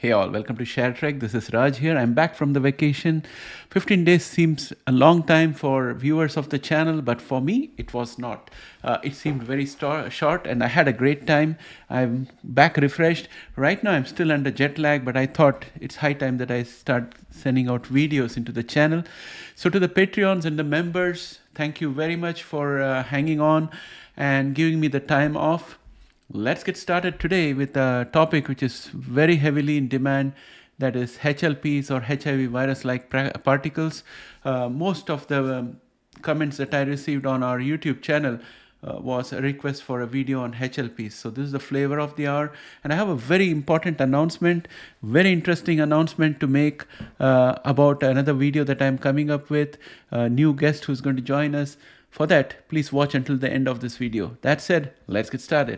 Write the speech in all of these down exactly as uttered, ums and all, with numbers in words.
Hey all, welcome to Share Trek. This is Raj here. I'm back from the vacation. fifteen days seems a long time for viewers of the channel, but for me, it was not. Uh, it seemed very short and I had a great time. I'm back refreshed. Right now, I'm still under jet lag, but I thought it's high time that I start sending out videos into the channel. So to the Patreons and the members, thank you very much for uh, hanging on and giving me the time off. Let's get started today with a topic which is very heavily in demand, that is H L Ps or H I V virus-like particles. Uh, most of the um, comments that I received on our YouTube channel uh, was a request for a video on H L Ps. So this is the flavor of the hour, and I have a very important announcement, very interesting announcement to make uh, about another video that I'm coming up with, a new guest who's going to join us. For that, please watch until the end of this video. That said, let's get started.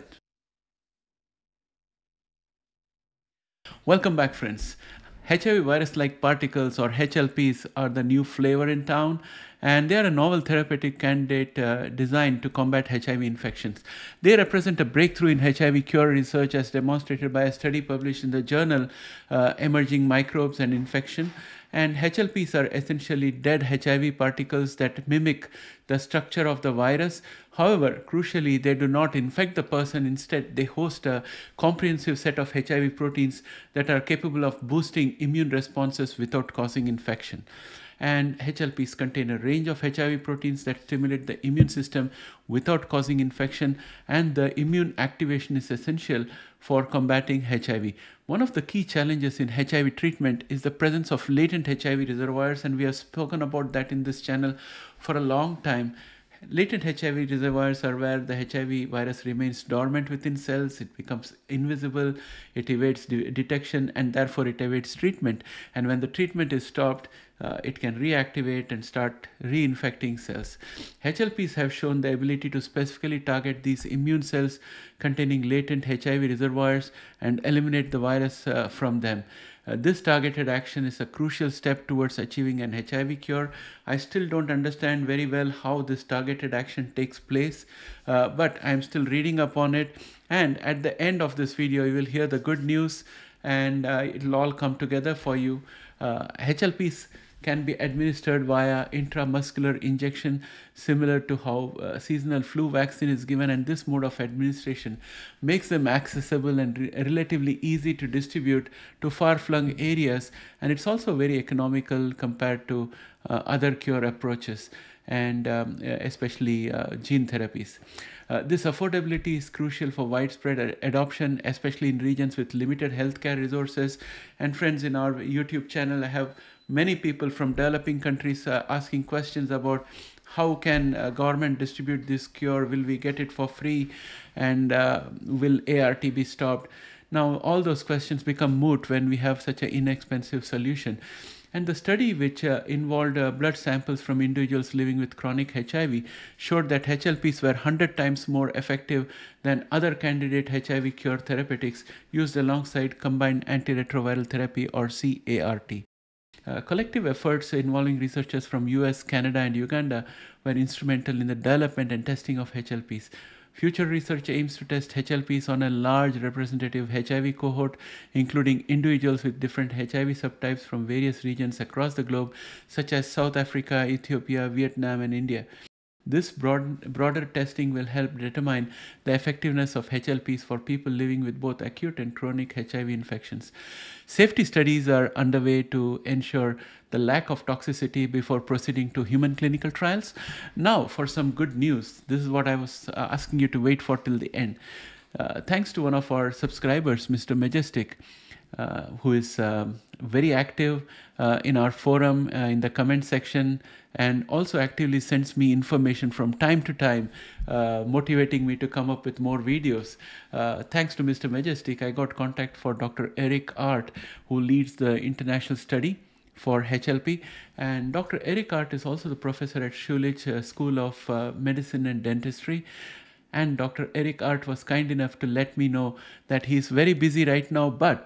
Welcome back, friends. H I V virus-like particles or H L Ps are the new flavor in town, and they are a novel therapeutic candidate uh, designed to combat H I V infections. They represent a breakthrough in H I V cure research as demonstrated by a study published in the journal uh, Emerging Microbes and Infection. And H L Ps are essentially dead H I V particles that mimic the structure of the virus. However, crucially, they do not infect the person. Instead, they host a comprehensive set of H I V proteins that are capable of boosting immune responses without causing infection. And H L Ps contain a range of H I V proteins that stimulate the immune system without causing infection, and the immune activation is essential for combating H I V. One of the key challenges in H I V treatment is the presence of latent H I V reservoirs, and we have spoken about that in this channel for a long time. Latent H I V reservoirs are where the H I V virus remains dormant within cells. It becomes invisible, it evades de detection, and therefore it evades treatment. And when the treatment is stopped, uh, it can reactivate and start reinfecting cells. H L Ps have shown the ability to specifically target these immune cells containing latent H I V reservoirs and eliminate the virus uh, from them. Uh, this targeted action is a crucial step towards achieving an H I V cure. I still don't understand very well how this targeted action takes place, uh, but I'm still reading up on it. And at the end of this video, you will hear the good news, and uh, it'll all come together for you. Uh, H L Ps can be administered via intramuscular injection, similar to how uh, seasonal flu vaccine is given, and this mode of administration makes them accessible and re relatively easy to distribute to far-flung areas, and it's also very economical compared to uh, other cure approaches, and um, especially uh, gene therapies. Uh, this affordability is crucial for widespread ad adoption, especially in regions with limited healthcare resources. And friends, in our YouTube channel, I have many people from developing countries uh, asking questions about how can uh, government distribute this cure, will we get it for free, and uh, will A R T be stopped? Now, all those questions become moot when we have such an inexpensive solution. And the study, which uh, involved uh, blood samples from individuals living with chronic H I V, showed that H L Ps were one hundred times more effective than other candidate H I V cure therapeutics used alongside combined antiretroviral therapy or C A R T. Uh, collective efforts involving researchers from U S, Canada, and Uganda were instrumental in the development and testing of H L Ps. Future research aims to test H L Ps on a large representative H I V cohort, including individuals with different H I V subtypes from various regions across the globe, such as South Africa, Ethiopia, Vietnam, and India. This broad, broader testing will help determine the effectiveness of H L Ps for people living with both acute and chronic H I V infections. Safety studies are underway to ensure the lack of toxicity before proceeding to human clinical trials. Now, for some good news, this is what I was uh, asking you to wait for till the end. Uh, thanks to one of our subscribers, Mister Majestic, uh, who is um, very active uh, in our forum, uh, in the comment section, and also actively sends me information from time to time, uh, motivating me to come up with more videos. Uh, thanks to Mister Majestic, I got contact for Doctor Eric Art, who leads the international study for H L P, and Doctor Eric Art is also the professor at Schulich uh, School of uh, Medicine and Dentistry. And Doctor Eric Art was kind enough to let me know that he's very busy right now, but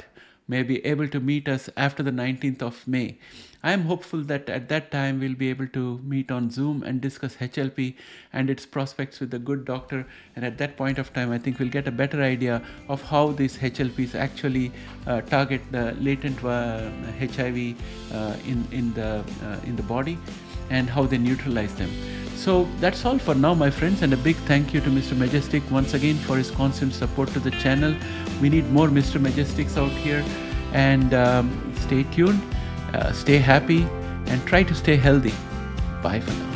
may be able to meet us after the nineteenth of May. I am hopeful that at that time we'll be able to meet on Zoom and discuss H L P and its prospects with a good doctor. And at that point of time, I think we'll get a better idea of how these H L Ps actually uh, target the latent uh, H I V uh, in in the uh, in the body, and how they neutralize them. So that's all for now, my friends, and a big thank you to Mister Majestic once again for his constant support to the channel. We need more Mister Majestics out here, and um, stay tuned, uh, stay happy, and try to stay healthy. Bye for now.